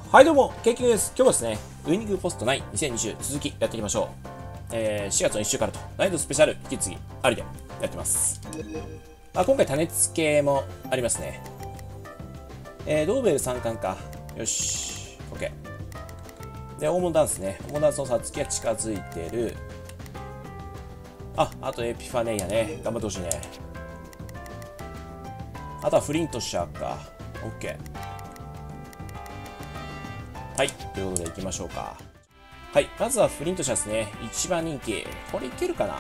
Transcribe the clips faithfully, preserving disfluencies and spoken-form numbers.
はいどうも、ケイキングです。今日はですね、ウイニングポストナインにせんにじゅう続きやっていきましょう。えー、しがつのいっ週からと、難易度スペシャル引き継ぎありでやってます。あ、今回種付けもありますね。えー、ドーベルさん冠か。よし、OK。で、オーモンダンスね。オーモンダンスのさつきが近づいてる。あ、あとエピファネイアね。頑張ってほしいね。あとはフリントシャーか。OK。はい、ということでいきましょうか。はい、まずはフリントシャーですね。一番人気。これいけるかな。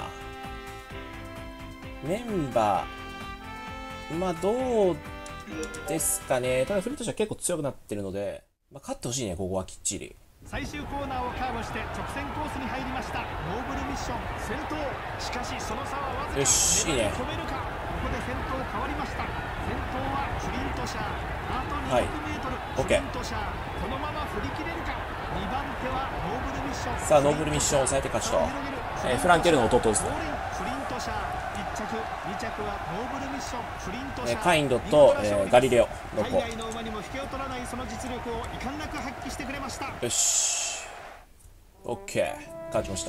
メンバー。まあ、どうですかね。ただフリントシャー結構強くなってるので、まあ、勝ってほしいね、ここはきっちり。 最終コーナーをカーブして直線コースに入りました。ノーブルミッション先頭。しかしその差はわずか。 よし、いいね。 止めるか。ここで先頭変わりました。先頭はフリントシャー。あとにひゃくメートル、 はい、 フリントシャー。このまま振り切れるか。にばん手はノーブルミッション。 さあノーブルミッションを抑えて勝ちと、えー、フランケルの弟ですね。 フリントシャーいっちゃく、にちゃくはノーブルミッション、フリントシャー、 えー、カインドと、えー、ガリレオの子。 海外の馬にも引けを取らないその実力を遺憾なく発揮してくれました。 よし、オッケー、勝ちました。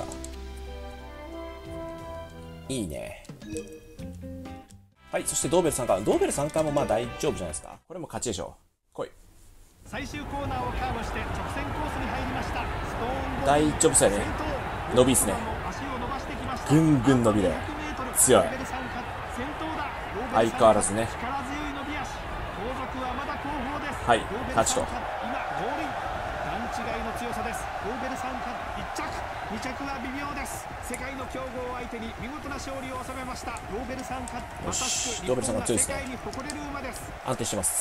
いいね。はい、そしてドーベルさん冠。ドーベルさん冠もまあ大丈夫じゃないですか。これも勝ちでしょう。来い。 最終コーナーをカーブして直線コースに入りました。ストーン大丈夫そうやね。伸びっすね。ぐんぐん伸びる。強い。相変わらずね。はい、勝ちと。 段違いの強さです。ドーベルさん冠いっちゃく、にちゃくは微妙です。世界の強豪相手に見事な勝利を収めました。ドーベルさん冠。 よし、ドーベルさんが強いですね。安定してます。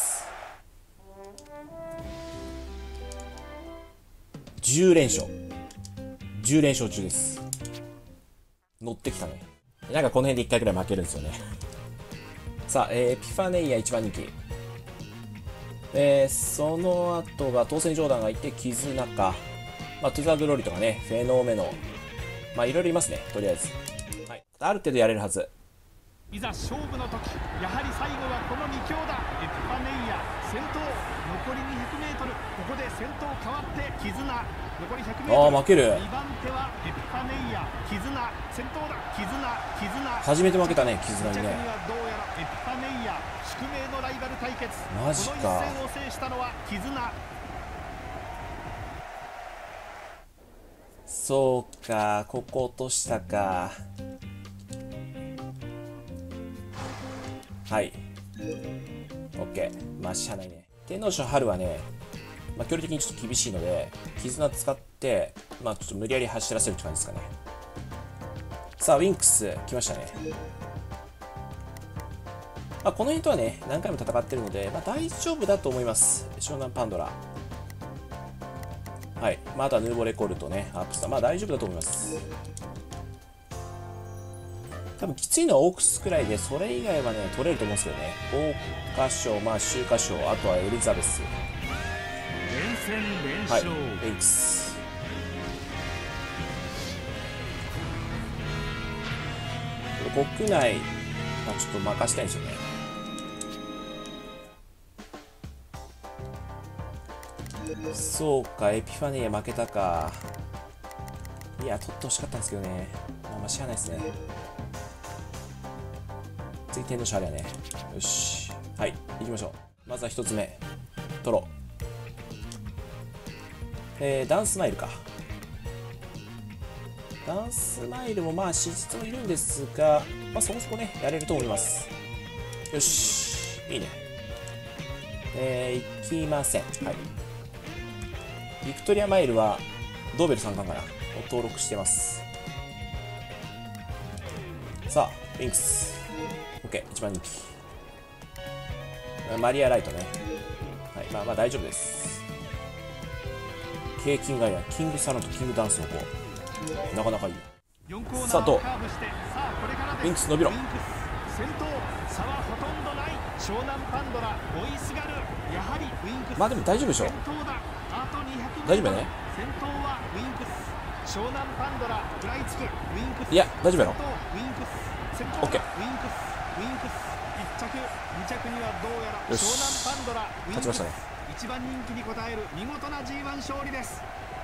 じゅう連勝。じゅう連勝中です。乗ってきたね。なんかこの辺でいっかいくらい負けるんですよね。さあ、えー、エピファネイア一番人気。えー、その後が当選ジョーダンがいて、キズナか。まあ、トゥザグローリとかね、フェノーメノ。まあ、いろいろいますね、とりあえず。はい。ある程度やれるはず。 いざ勝負の時、やはり最後はこのに強だ。エピファネイア先頭、残りにひゃくメートル。ここで先頭変わってキズナ、残りひゃくメートル。 ああ、負ける。 にばん手はエピファネイア、キズナ先頭だ。キズナ、キズナ初めて負けたね、キズナにね。 どうやらエピファネイア宿命のライバル対決。 マジか。 この一戦を制したのはキズナ。 そうか、ここ落としたか。はい。OK。まあ、しゃあないね。天皇賞春はね、まあ、距離的にちょっと厳しいので、絆使って、まあ、ちょっと無理やり走らせるって感じですかね。さあ、ウィンクス、来ましたね。まあ、この辺とはね、何回も戦ってるので、まあ、大丈夫だと思います。湘南パンドラ。はい。まあ、あとはヌーボーレコルトね、アップスター。まあ、大丈夫だと思います。多分きついのはオークスくらいで、それ以外はね、取れると思うんですけどね。桜花賞、まあ、秋華賞、あとはエリザベス。 連戦連はい、 勝。 レイクス。国内、まあ、ちょっと任したいんですよね。そうか、エピファネイア負けたか。いや、取ってほしかったんですけどね。まあ、まあ、しゃあないですね。次、天皇賞あれやね。よし。はい、行きましょう。まずは一つ目。取ろう。えー、ダンスマイルか。ダンスマイルもまあ、資質もいるんですが、まあ、そこそこね、やれると思います。よし。いいね。えー、行きません。はい。ビクトリアマイルは、ドーベルさん冠かな。を登録してます。さあ、ウィンクス。OK、一番人気。マリアライトね。はい、まあまあ大丈夫です。ケイキンガイア、キングサロンとキングダンスの子。なかなかいい。さあ、どうウィンクス伸びろ。 先頭、差はほとんどない。湘南パンドラ、ボイスガル。やはりウィンクス。 まあでも大丈夫でしょ。 あとにひゃく大丈夫やね。 先頭はウィンクス。湘南パンドラ、食らいつく。ウィンクス。 いや、大丈夫やろ。 ウィンクス。先頭、 OK。 ウィンクス。ウィンクス。いっちゃく、にちゃくにはどうやら湘南パンドラ。 勝ちましたね。 一番人気に応える見事な ジーワン 勝利です。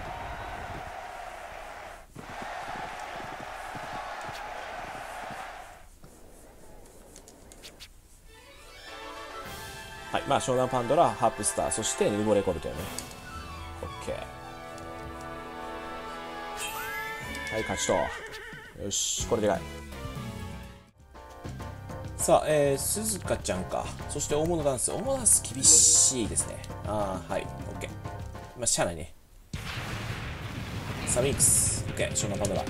はい、まあ湘南パンドラ、ハープスター、そしてヌーボーレコルトよね。 OK。 はい、勝ちと。よし、これでかい。さあ、えー、鈴鹿ちゃんか。そして大物ダンス。大物ダンス厳しいですね。ああ、はい、OK。まあしゃあないね。さあ、ミックス。OK、湘南パンドラ。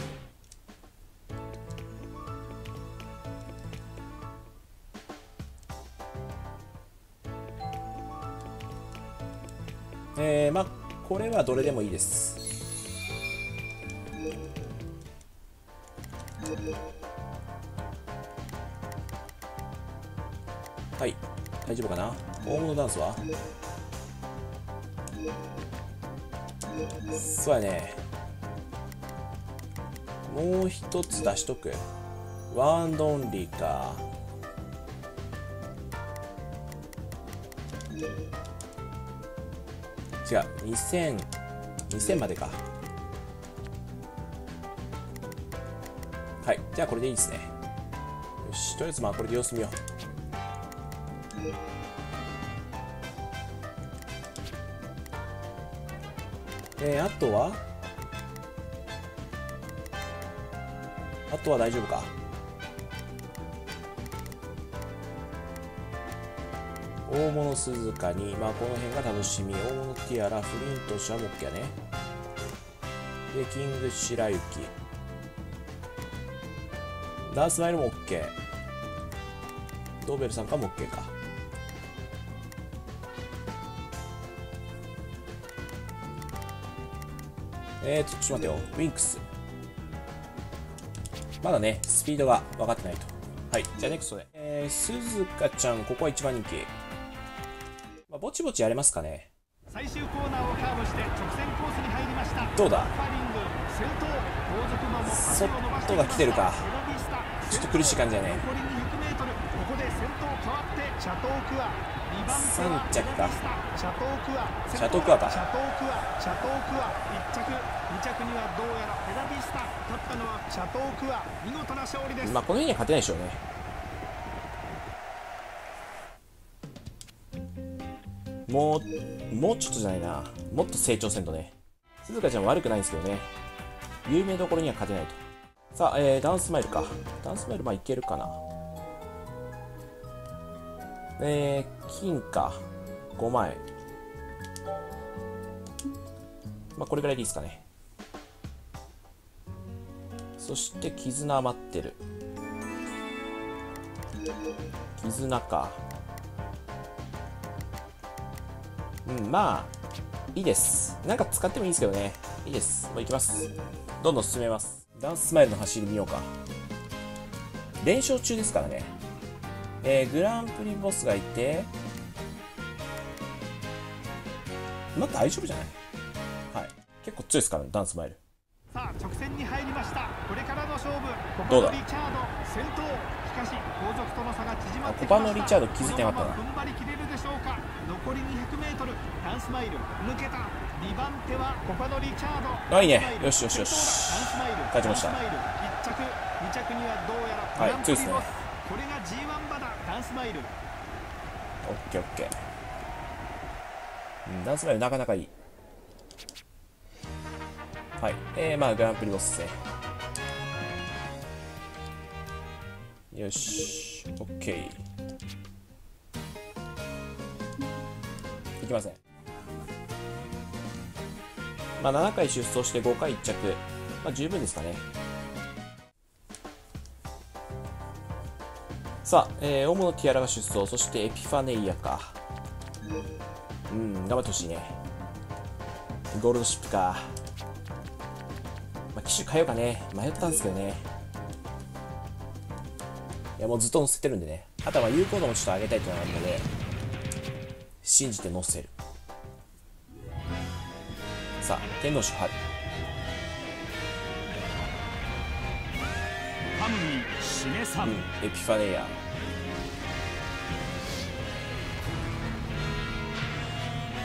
えー、まあこれはどれでもいいです。はい、大丈夫かな。大物ダンスはそうやね。もう一つ出しとく。ワンアンドオンリーか。違う、にせん、にせんまでか。はい、じゃあこれでいいですね。よし、とりあえずまあこれで様子見よう。えー、あとはあとは大丈夫か。大物鈴鹿に、まあこの辺が楽しみ。大物ティアラ、フリントシャモッケやね。で、キング白雪。ダースマイルも OK。ドーベルさんかも OK か。えーと、ちょっと待ってよ。ウィンクス。まだね、スピードが分かってないと。はい。じゃあネクストで。えー、鈴鹿ちゃん、ここは一番人気。まあ、ぼちぼちやれますかね。 最終コーナーをカーブして直線コースに入りました。 どうだ。 パリング先頭、後続のそっとが来てるか。ちょっと苦しい感じだね。 残りにひゃくメートル、ここで先頭変わってシャトークア、にばん手はさん着か。 シャトークア、 シャトークアか。 シャトークア、シャトークア、いっ着、に着にはどうやらペラビスタ、勝ったのはシャトークア、見事な勝利です。 まあこの辺には勝てないでしょうね。もう、もうちょっとじゃないな。もっと成長せんとね。鈴鹿ちゃんは悪くないんですけどね。有名どころには勝てないと。さあ、えー、ダンスマイルか。ダンスマイル、まあいけるかな。えー、金か。ごまい。まあこれぐらいでいいですかね。そして、絆余ってる。絆か。うん、まあ、いいです。なんか使ってもいいですけどね。いいです。もう行きます。どんどん進めます。ダンススマイルの走り見ようか。連勝中ですからね。えー、グランプリボスがいて、まあ大丈夫じゃない。はい。結構強いですからね、ダンススマイル。 さあ、直線に入りました。これからの勝負。 どうだ。 リチャード先頭。しかし後続との差が縮まってきました。 コパのリチャード気づいてなかったな。 踏ん張り切れるでしょうか。残りにひゃくメートル。ダンスマイル抜けた。にばん手はコパのリチャード。 あ、いいね。よしよしよし。勝ちました。 いっ着、に着にはどうやらはい、強いですね。 これが ジーワン 馬だ。ダンスマイル。 オッケーオッケー。うん、ダンスマイルなかなかいい。はい。えー、まあ、グランプリボスですね。よし。オッケー。いきません。まあ、ななかい出走してごかいいっ着。まあ、十分ですかね。さあ、えー、大物ティアラが出走。そしてエピファネイアか。うん、頑張ってほしいね。ゴールドシップか。まあ、機種変えようかね。迷ったんですけどね。いや、もうずっと乗せてるんでね。あとは有効度もちょっと上げたいというのがあるので、信じて乗せる。さあ、天皇賞春。 ハムにシネさん、 うん、エピファネイア。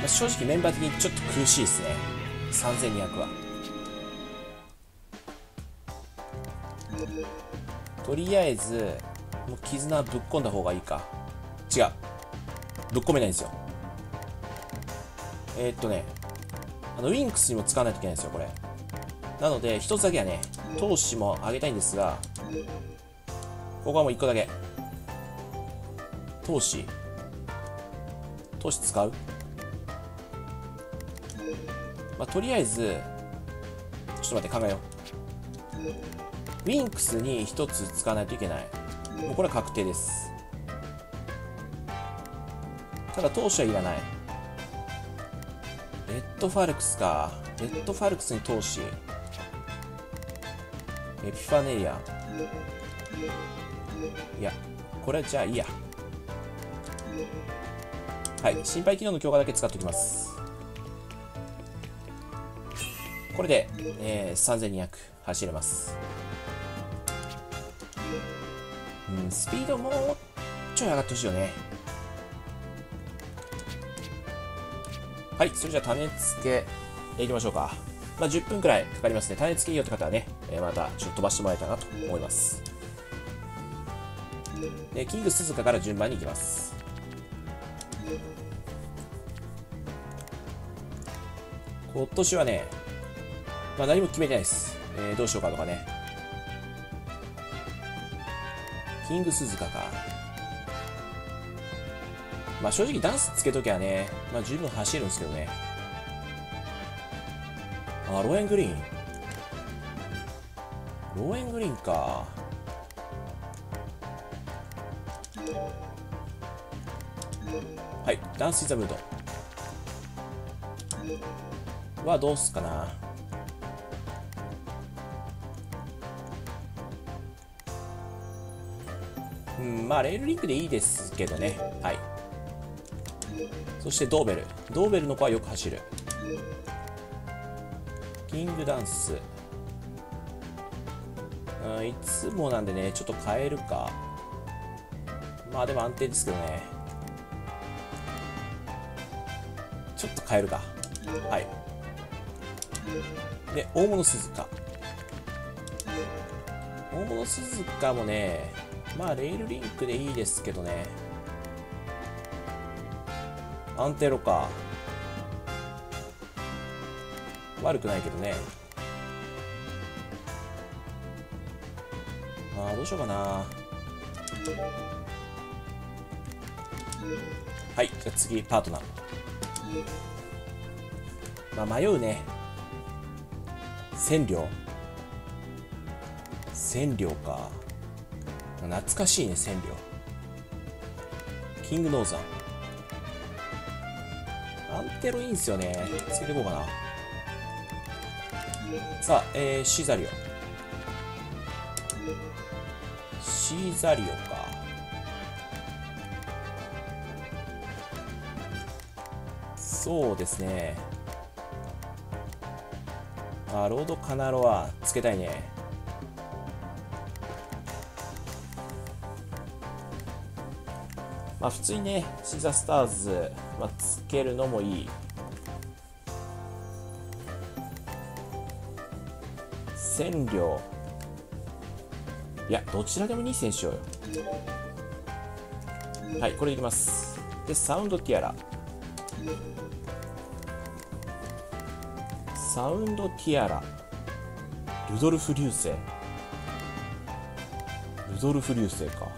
まあ、正直メンバー的にちょっと苦しいですね。さんぜんにひゃくは。とりあえずもう絆ぶっ込んだ方がいいか。違う、ぶっ込めないんですよ。えー、っとねあのウィンクスにも使わないといけないんですよこれ。なので一つだけはね投資も上げたいんですが、ここはもういっこだけ投資投資使う。まあ、とりあえずちょっと待って考えよう。ウィンクスにひとつ使わないといけない。もうこれは確定です。ただ投資はいらない。レッドファルクスか。レッドファルクスに投資。エピファネリア。いやこれじゃあいいや。はい、心肺機能の強化だけ使っておきます。これで、えー、さんぜんにひゃく走れます。うん、スピードもうちょい上がってほしいよね。はい、それじゃあ種付けいきましょうか。まあ、じゅっぷんくらいかかりますね。種付けいいよって方はね、えー、またちょっと飛ばしてもらえたらなと思います。でキング鈴鹿から順番にいきます。今年はね、まあ、何も決めてないです。えー、どうしようかとかね。キング鈴鹿か。まあ正直ダンスつけときゃね、まあ十分走るんですけどね。あ、ローエングリーン。ローエングリーンか。はい、ダンスイザムードはどうすかな。うん、まあレールリンクでいいですけどね。はい。そしてドーベル。ドーベルの子はよく走る。キングダンス。うん、いつもなんでね、ちょっと変えるか。まあでも安定ですけどね。ちょっと変えるか。はい。で、大物鈴鹿。大物鈴鹿もね、まあレールリンクでいいですけどね。アンテロか。悪くないけどね。ああ、どうしようかな。はい、じゃあ次パートナー。まあ迷うね。千両千両か。懐かしいね、千両。キングノーザン。アンテロいいんすよね。つけていこうかな。さあ、えー、シーザリオ。シーザリオか。そうですね。あ、ロードカナロはつけたいね。まあ普通にね、シーザースターズ、まあ、つけるのもいい。千両。いや、どちらでもにせんしようよ。はい、これいきます。で、サウンドティアラ。サウンドティアラ。ルドルフ流星。ルドルフ流星か。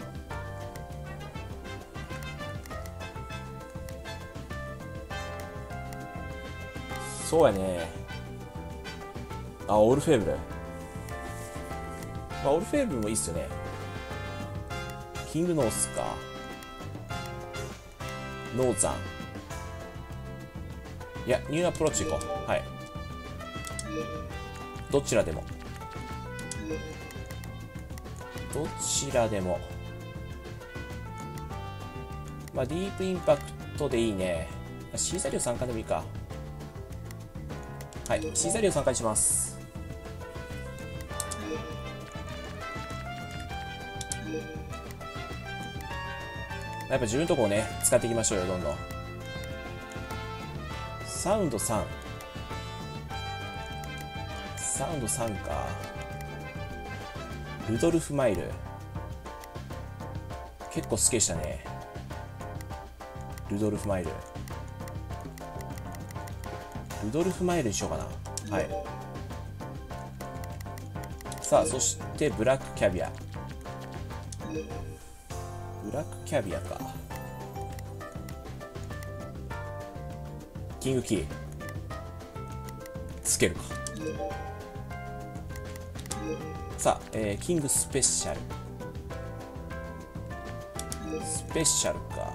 そうやね。あ、オルフェーブル。まあ、オルフェーブルもいいっすよね。キングノースか。ノーザン。いや、ニューアプローチ行こう。はい。どちらでも。どちらでも。まあ、ディープインパクトでいいね。シーザリオ参加でもいいか。はい、シーザリオ参加にします。やっぱ自分のとこをね、使っていきましょうよ、どんどん。 サウンドさん。サウンドさんか。ルドルフマイル。結構好きでしたね。ルドルフマイル。ルドルフマイルにしようかな。はい。さあ、そしてブラックキャビア。ブラックキャビアか。キングキーつけるか。さあ、えー、キングスペシャル。スペシャルか。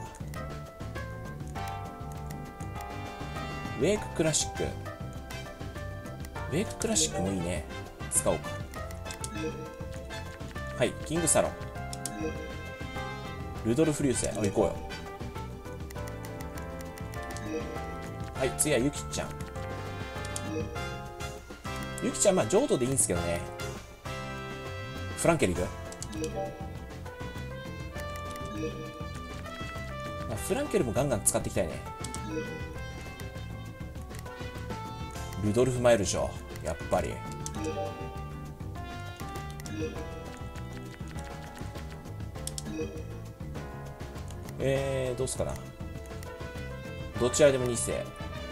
ウェイククラシック。ウェイククラシックもいいね。使おうか。はい、キングサロン。ルドルフ流星。あ、行こうよ。はい、次はユキちゃん。ユキちゃん、まあ浄土でいいんですけどね。フランケルいく？まあ、フランケルもガンガン使っていきたいね。ルドルフマイルでしょ、やっぱり。えー、どうすかな。どちらでもに世。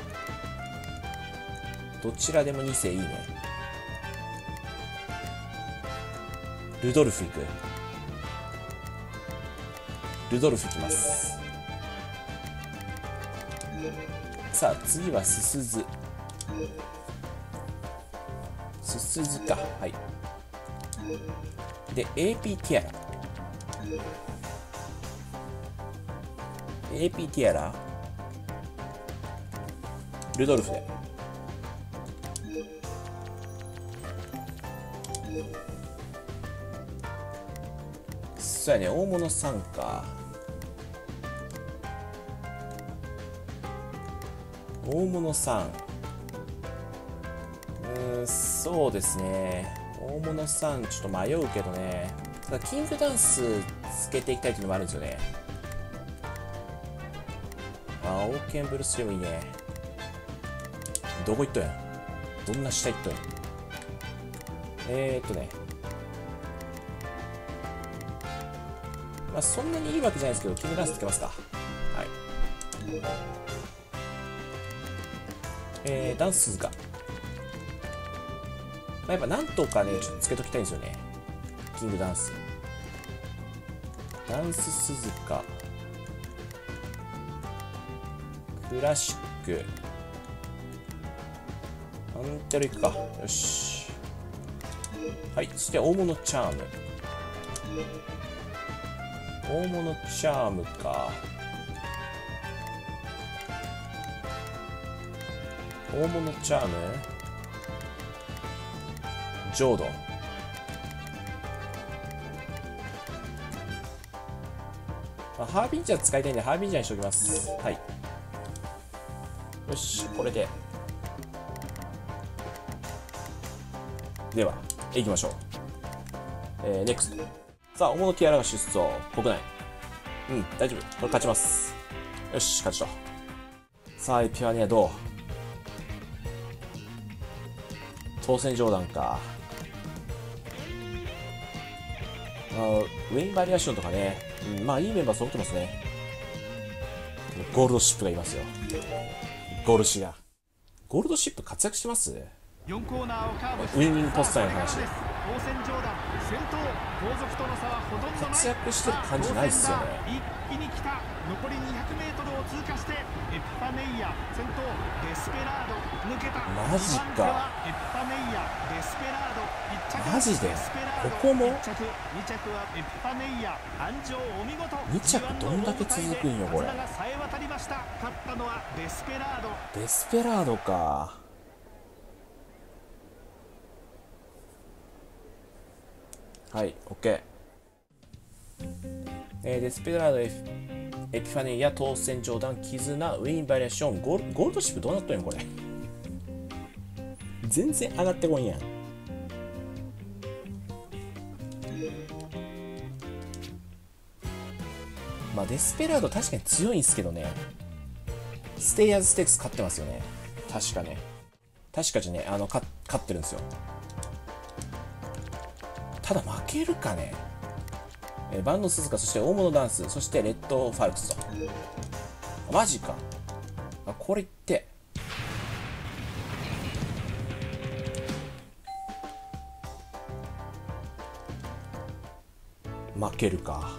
どちらでもに世いいね。ルドルフいく。ルドルフいきます。さあ、次はすすず。すすずか。はい。で、エーピー ティアラ。エーピー ティアラ。ルドルフで。そうやね、大物さんか。大物さん。うーん、そうですね。大物さん、ちょっと迷うけどね。ただキングダンスつけていきたいっていうのもあるんですよね。あ、オーケンブルスリムいいね。どこ行っとんやん。どんな下行っとんやん。えーっとね。まあ、そんなにいいわけじゃないですけど、キングダンスつけますか。はい。えー、ダンス鈴鹿。まあ、やっぱなんとかね、ちょっとつけときたいんですよね。キングダンス。ダンス鈴鹿。クラシック。アンテルいくか。よし。はい。そして大物チャーム。大物チャームか。大物チャーム。浄土。まあ、ハービンジャー使いたいんでハービンジャーにしておきます。はい。よし、これで。では、行きましょう。えー、ネクスト。さあ、大物ティアラが出走。国内。うん、大丈夫。これ勝ちます。よし、勝ちと。さあ、エピファニアどう？当選上段か。あウェインバリアーションとかね。うん、まあ、いいメンバー揃ってますね。ゴールドシップがいますよ。ゴールシが。ゴールドシップ活躍してます？ よんコーナーをカーブウィニングポスターの話で。 当選上段先頭後続との差はほとんどない。 活躍してる感じないっすよね。 一気に来た。残り にひゃくメートル を通過してエピファネイア先頭デスペラード抜けた。 マジか。 エピファネイアデスペラードいっ着。 マジでデスペラードここもいっ着に着はエピファネイア安城お見事。 に着どんだけ続くんよこれ。 手綱がさえ渡りました。勝ったのはデスペラード。 デスペラードか。はい、オッケー。えー、デスペラード、エエピファネイア、当選上段、絆、ウィンバリエーション、ゴール、ゴールドシップどうなっとんやんこれ。全然上がってこんやん。まあデスペラード確かに強いんすけどね。ステイヤーズステークス勝ってますよね。 確かね。確かじゃね、あの、か勝ってるんですよ。ただ負けるかね。えー、万能鈴鹿、そして大物ダンス、そしてレッドファルクスと。マジか。あ、これいって。負けるか。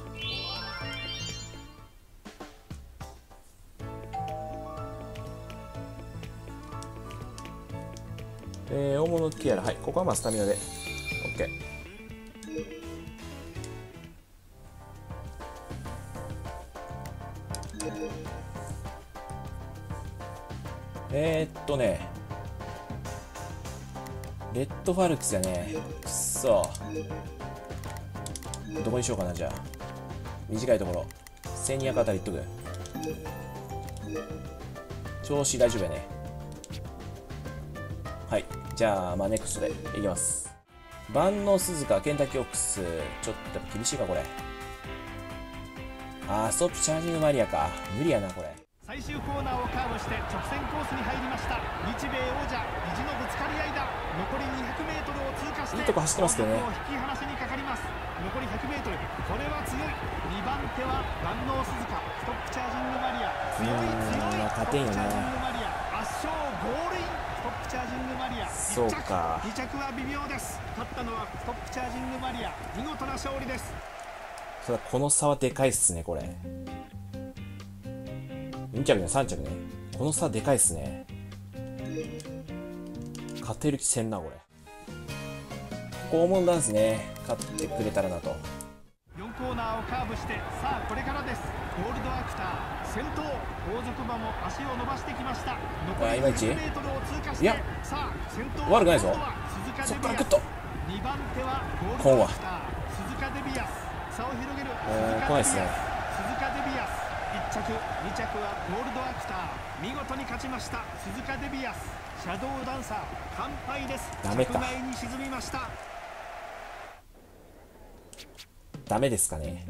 えー、大物ティアラ、はい、ここはまあスタミナで OK。 えー、っとねレッドファルクスやね。くっそ、どこにしようかな。じゃあ短いところせんにひゃくあたりいっとく。調子大丈夫やね。はい、じゃあまあネクストでいきます。万能鈴鹿、ケンタッキーオックス、ちょっとやっぱ厳しいかこれ。あー、ストップチャージングマリアか。無理やなこれ。 最終コーナーをカーブして直線コースに入りました。日米王者意地のぶつかり合いだ。残り にひゃくメートル を通過していいとこ走ってますけどね。 引き離しにかかります。残り ひゃくメートル、これは強い。にばん手は万能鈴鹿、ストップチャージングマリア、強い強い。 勝てんよね。 ストップチャージングマリア圧勝、ゴールイン。ストップチャージングマリアそうか。 に着は微妙です。勝ったのはストップチャージングマリア、見事な勝利です。 ただこの差はでかいっすねこれ。に着ね、さん着ね。この差でかいっすね。勝てる気せんなこれ。ここ大物ダンスね、勝ってくれたらなと。 よんコーナーをカーブして、さあこれからです。ゴールドアクター先頭、後続馬も足を伸ばしてきました。残り にひゃくメートル を通過して、 いやさあ先頭悪くないぞ。 そこからグッと。 にばん手はゴールドアクター鈴鹿デビアス、差を広げるえー、来ないっすね。 鈴鹿デビアスいっ着、に着はゴールドアクター、見事に勝ちました鈴鹿デビアス。シャドウダンサー完敗です。 ダメか。 着外に沈みました。 ダメですかね。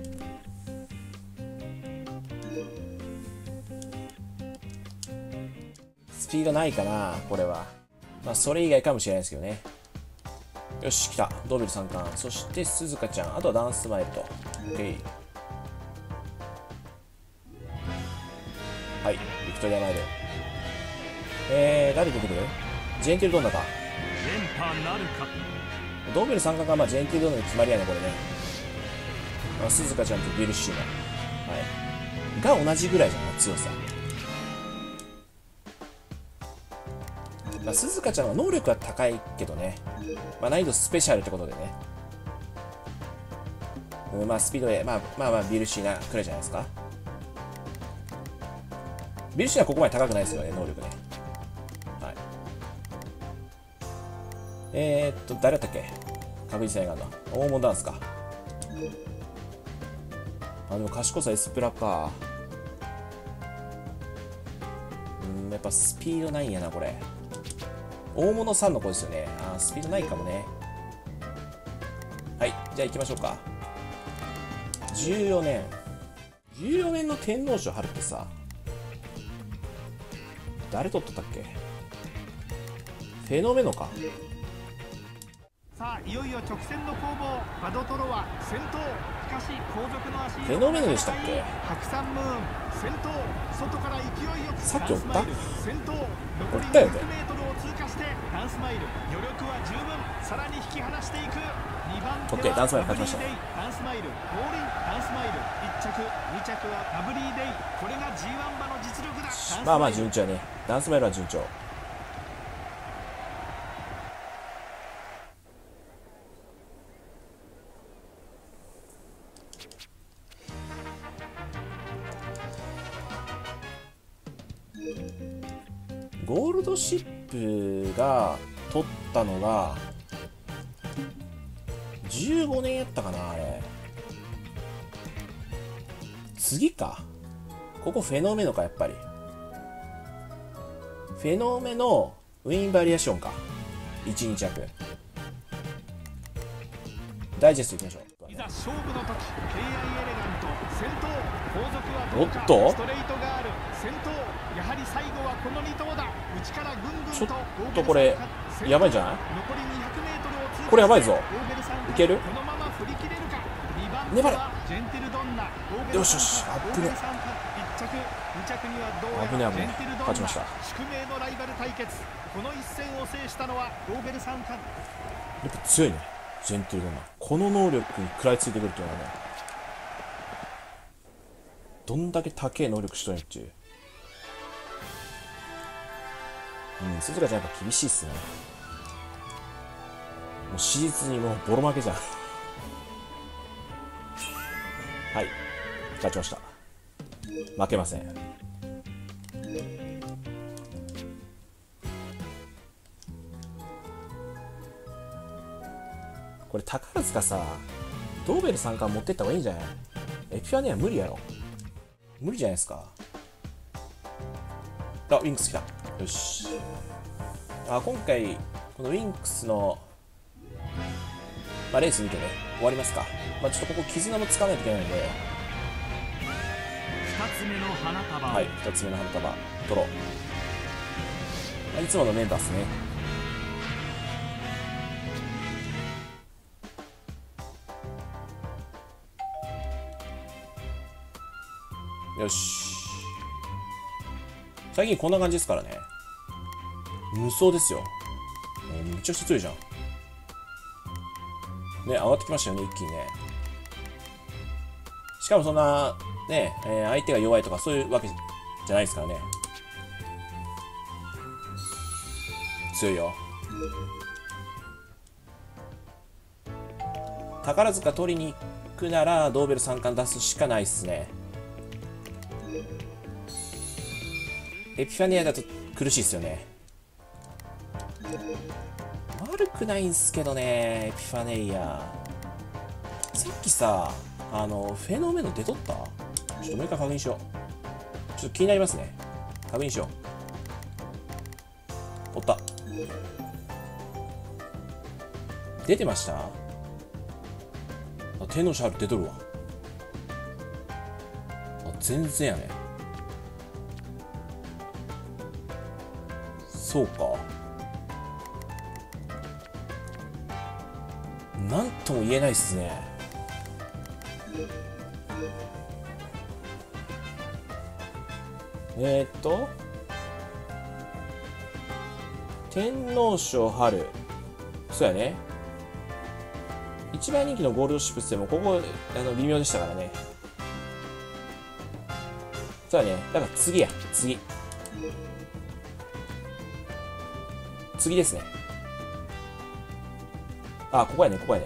スピードないかなこれは。まあそれ以外かもしれないですけどね。よし、来た。ドーベルさん冠、そして鈴鹿ちゃん、あとはダンスマイルと。 OK。 はい、ビクトリアマイル。えー、誰出てくる？ジェンティルドンナか。 連覇なるか。 ドーベルさん冠がまあジェンティルドンナに決まりやねこれね。まあ、鈴鹿ちゃんとビルシーナ、はい、が同じぐらいじゃない強さ。まあ、鈴鹿ちゃんは能力は高いけどね、まあ、難易度スペシャルってことでね、うん、まあスピードで、まあ、まあまあビルシーナくらいじゃないですか。ビルシーナはここまで高くないですよね能力ね。はい、えー、っと誰だったっけ。確実にがあるの大門ダンスか。あ、でも賢さエスプラか。うん、やっぱスピードないんやなこれ。大物さんの子ですよね。あー、スピードないかもね。はい、じゃあ行きましょうか。じゅうよねんじゅうよねんの天皇賞春ってさ、誰取っとったっけ。フェノメノか。 さあいよいよ直線の攻防。バドトロは先頭、しかし後続の足フェノメノでしたっけ。 白山ムーン先頭、外から勢いよくさっき追った先頭、残り にひゃくメートル を通過してダンスマイル、余力は十分、さらに引き離していく。にばん手はダンスマイル勝ちました。 ダンスマイル、ゴールインダンスマイルいっ着、に着はラブリーデイ、これが ジーワン 馬の実力だ。 まあまあ順調やね。ダンスマイルは順調。ゴールドシップが取ったのがじゅうごねんやったかなあれ。次か。ここフェノメノかやっぱり。フェノメノウィンバリアションか。いち、に着。ダイジェストいきましょう。 いざ勝負の時、ケーアイ エレガント先頭、後続はどうか。 おっとストレートガール先頭、やはり最後はこのに頭だ。内からぐんぐんとちょっとこれやばいんじゃない？ 残りにひゃくメートルを通過。 これやばいぞ。 オーベルさんいける？ このまま振り切れるか。にばん粘れ。 ジェンテルドンナ。 よしよし、危ね。 いっ着、に着にはどうやら危ね危ねジェンテルドンナ。 勝ちました。 宿命のライバル対決。この一戦を制したのはオーベルさんか。 やっぱ強いね、ジェンテルドンナ。この能力に食らいついてくるというのはね、どんだけ高い能力しとんやっちゅう。うん、鈴鹿ちゃんやっぱ厳しいっすね。もう史実にもうボロ負けじゃん。はい、勝ちました。負けません。これ宝塚さ、ドーベル三冠持ってった方がいいんじゃない？エピファネア無理やろ。無理じゃないですか。あ、ウィンクス来た。よし。あ、今回このウィンクスの、まあ、レース見てね終わりますか。まあ、ちょっとここ絆も使わないといけないので、 ふたつめの花束。 はい、ふたつめの花束取ろう。まあ、いつものメンバーですね。よし。最近こんな感じですからね。無双ですよ。もうめちゃくちゃ強いじゃん。ね、上がってきましたよね、一気にね。しかもそんな、ね、えー、相手が弱いとかそういうわけじゃないですからね。強いよ。宝塚取りに行くなら、ドーベル三冠出すしかないっすね。エピファネアだと苦しいっすよね。悪くないんすけどね、エピファネイア。さっきさ、あの、フェノメノ出とった？ちょっともう一回確認しよう。ちょっと気になりますね。確認しよう。おった。出てました？あ、天皇シャール出とるわ。あ、全然やね。そうか。なんとも言えないっすね。えー、っと天皇賞春、そうやね。一番人気のゴールドシップスでもここあの微妙でしたからね。そうやね。だから次や、次次ですね。あ、ここやね、ここやね。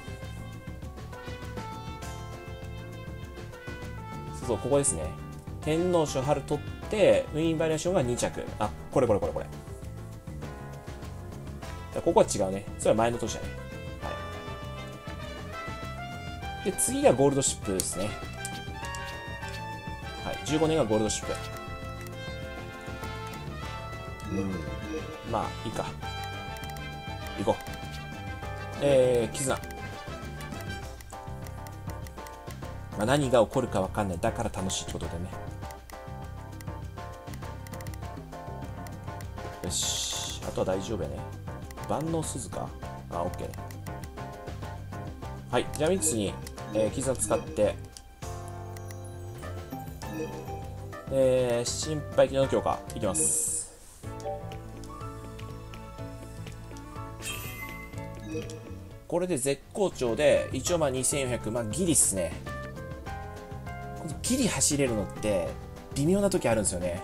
そうそう、ここですね。天皇賞春取って、ウィンバリエーションがに着。あ、これこれこれこれ。ここは違うね。それは前の年だね。はい。で、次がゴールドシップですね。はい。じゅうごねんがゴールドシップ。うん。まあ、いいか。行こう。えー、絆。まあ、何が起こるか分かんない。だから楽しいってことでね。よし。あとは大丈夫やね。万能鈴か。あ、オッケーね。はい。じゃあミックスに、えー、絆使って、えー、心肺機能強化いきます。これで絶好調で、一応まあにせんよんひゃく、まあギリっすね。このギリ走れるのって微妙な時あるんですよね。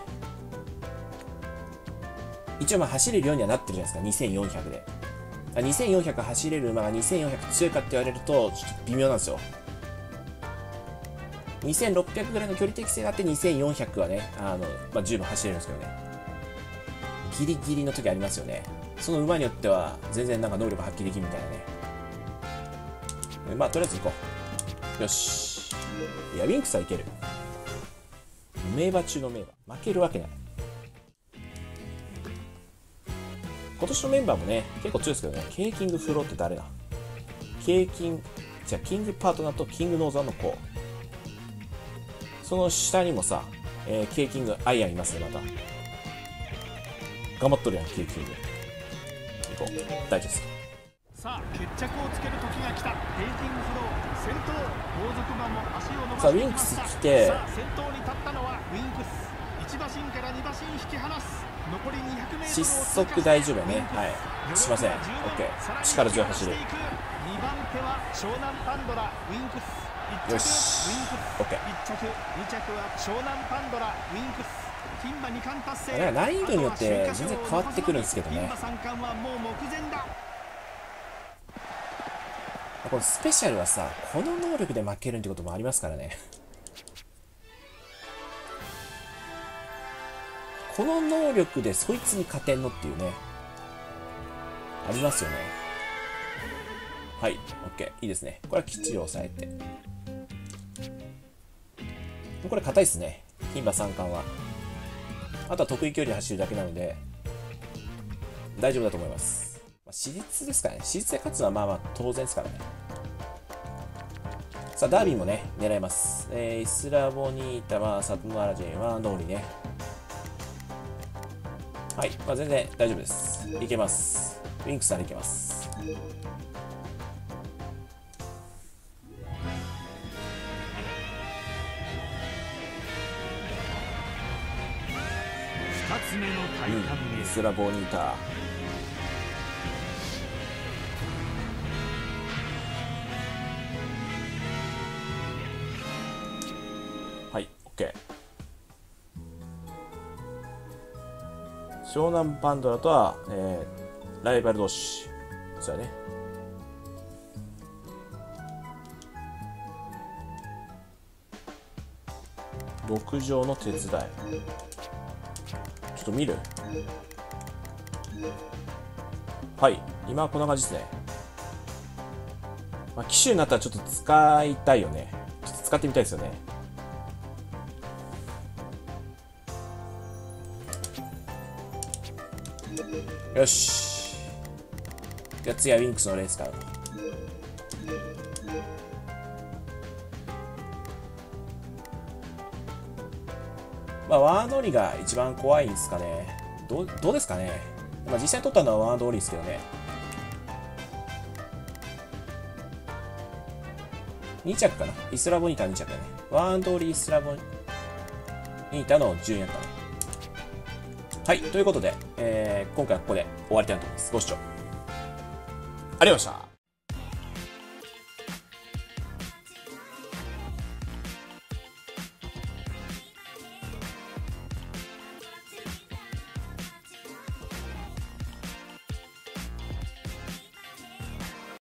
一応まあ走れるようにはなってるじゃないですか、にせんよんひゃくで。にせんよんひゃく走れる馬がにせんよんひゃく強いかって言われると、ちょっと微妙なんですよ。にせんろっぴゃくぐらいの距離適性があってにせんよんひゃくはね、あの、まあ、十分走れるんですけどね。ギリギリの時ありますよね。その馬によっては全然なんか能力発揮できるみたいなね。まあとりあえず行こう。よし。いや、ウィンクスはいける。名馬中の名馬。負けるわけない。今年のメンバーもね、結構強いですけどね。ケイキングフローって誰だ？ケイキン、じゃあキングパートナーとキングノーザーの子。その下にもさ、えー、ケイキングアイアンいますね、また。 頑張っとるやん。きゅうきゅうで行こう。大丈夫です。 さあ決着をつける時が来た。テイキングフロー先頭、後続馬も足を伸ばさあウィンクしてきました。 ス来て、 さあ先頭に立ったのはウィンクス。いち馬身からに馬身引き離す。残りにひゃくメートルを失速大丈夫やね。はい、しません。オッケー。力強い走り。 にばん手は湘南パンドラ、ウィンクス。 よし、 ウィンクス。 オッケー。 いっ着、に着は湘南パンドラ、ウィンクス。牝馬に冠達成。 難易度によって全然変わってくるんですけどね。 牝馬三冠はもう目前だ。 このスペシャルはさ、この能力で負けるってこともありますからね。この能力でそいつに勝てんのっていうね、ありますよね。はい、OK、いいですね。これはきっちり抑えて。これ硬いですね、牝馬三冠は。あとは得意距離で走るだけなので大丈夫だと思います。私立ですからね。私立で勝つのはまあまあ当然ですからね。さあダービーもね狙います。えー、イスラボニータ、まあ、サトノアラジェンは通りね。はい、まあ、全然大丈夫です。いけます。ウィンクスならいけます。 ふたつめの体感イスラボニータ。はい、OK。湘南パンドラとは、えー、ライバル同士。そうやね。牧場の手伝い。ちょっと見る？はい、今はこんな感じですね。まあ、機種になったらちょっと使いたいよね。ちょっと使ってみたいですよね。よし。じゃあ次はウィンクスのレースから。まあ、ワンドリが一番怖いんですかね。どう、どうですかね。まあ、実際取ったのはワンドリですけどね。に着かな。イスラボニータに着だね。ワンドリーイスラボニータの順位やったの。はい、ということで、えー、今回はここで終わりたいと思います。ご視聴ありがとうございました。